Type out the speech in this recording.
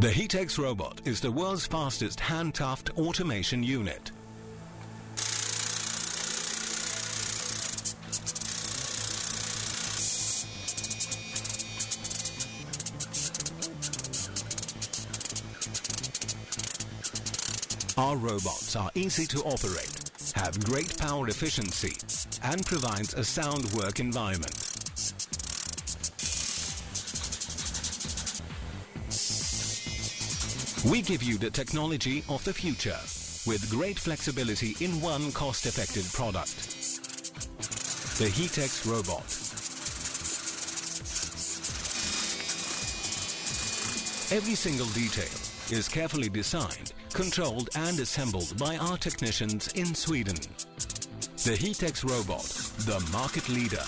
The Heatex robot is the world's fastest hand-tuft automation unit. Our robots are easy to operate, have great power efficiency, and provides a sound work environment. We give you the technology of the future with great flexibility in one cost-effective product. The Heatex robot. Every single detail is carefully designed, controlled and assembled by our technicians in Sweden. The Heatex robot, the market leader.